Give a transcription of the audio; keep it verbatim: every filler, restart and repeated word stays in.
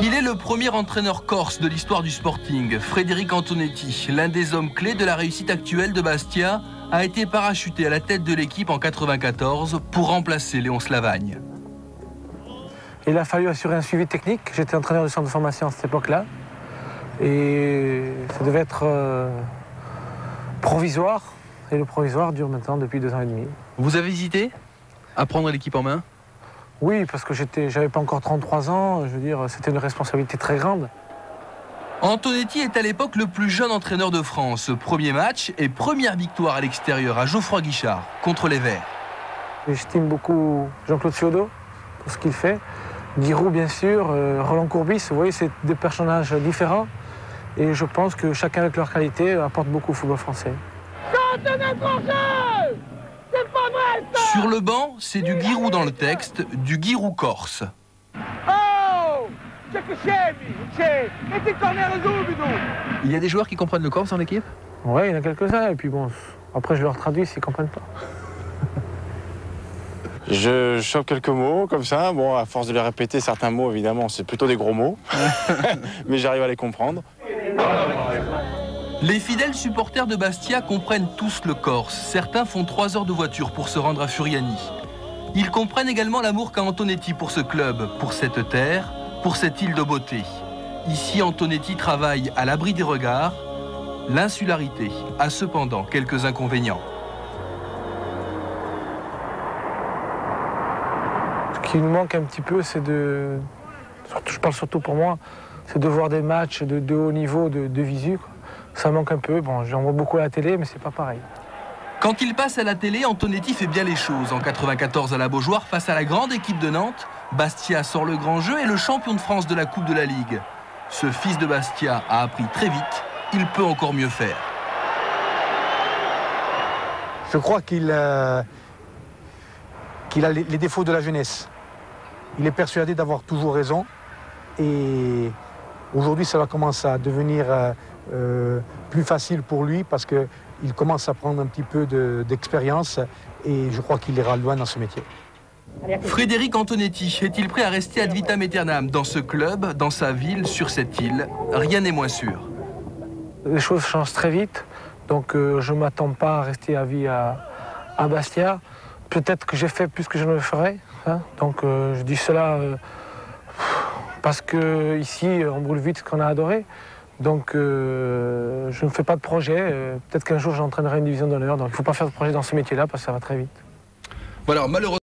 Il est le premier entraîneur corse de l'histoire du Sporting. Frédéric Antonetti, l'un des hommes clés de la réussite actuelle de Bastia, a été parachuté à la tête de l'équipe en quatre-vingt-quatorze pour remplacer Léon Slavagne. Il a fallu assurer un suivi technique. J'étais entraîneur du centre de formation à cette époque-là. Et ça devait être euh, provisoire. Et le provisoire dure maintenant depuis deux ans et demi. Vous avez hésité à prendre l'équipe en main? Oui, parce que j'étais, j'avais pas encore trente-trois ans. Je veux dire, c'était une responsabilité très grande. Antonetti est à l'époque le plus jeune entraîneur de France. Premier match et première victoire à l'extérieur à Geoffroy Guichard contre les Verts. J'estime beaucoup Jean-Claude Ciodo pour ce qu'il fait. Giroud, bien sûr, euh, Roland Courbis, vous voyez, c'est des personnages différents. Et je pense que chacun avec leur qualité apporte beaucoup au football français. Sur le banc, c'est du Giroud dans le texte, du Giroud corse. Il y a des joueurs qui comprennent le corse dans l'équipe? Oui, il y en a quelques-uns. Et puis bon, après je leur traduis s'ils ne comprennent pas. Je chope quelques mots comme ça. Bon, à force de les répéter, certains mots, évidemment, c'est plutôt des gros mots. Mais j'arrive à les comprendre. Les fidèles supporters de Bastia comprennent tous le corse. Certains font trois heures de voiture pour se rendre à Furiani. Ils comprennent également l'amour qu'a Antonetti pour ce club, pour cette terre, pour cette île de beauté. Ici, Antonetti travaille à l'abri des regards. L'insularité a cependant quelques inconvénients. Ce qui nous manque un petit peu, c'est de... Je parle surtout pour moi, c'est de voir des matchs de, de haut niveau, de, de visu, quoi. Ça manque un peu. Bon, j'en vois beaucoup à la télé, mais c'est pas pareil. Quand il passe à la télé, Antonetti fait bien les choses. En quatre-vingt-quatorze à la Beaujoire, face à la grande équipe de Nantes, Bastia sort le grand jeu et le champion de France de la Coupe de la Ligue. Ce fils de Bastia a appris très vite, il peut encore mieux faire. Je crois qu'il euh, qu'il a les, les défauts de la jeunesse. Il est persuadé d'avoir toujours raison. Et aujourd'hui, ça va commencer à devenir euh, euh, plus facile pour lui parce qu'il commence à prendre un petit peu de, d'expérience et je crois qu'il ira loin dans ce métier. Frédéric Antonetti est-il prêt à rester ad vitam aeternam dans ce club, dans sa ville, sur cette île? Rien n'est moins sûr. Les choses changent très vite, donc euh, je ne m'attends pas à rester à vie à, à Bastia. Peut-être que j'ai fait plus que je ne le ferai, hein, donc euh, je dis cela euh, parce que ici on brûle vite ce qu'on a adoré. Donc euh, je ne fais pas de projet. Euh, peut-être qu'un jour j'entraînerai une division d'honneur. Donc il ne faut pas faire de projet dans ce métier-là parce que ça va très vite. Voilà, malheureusement.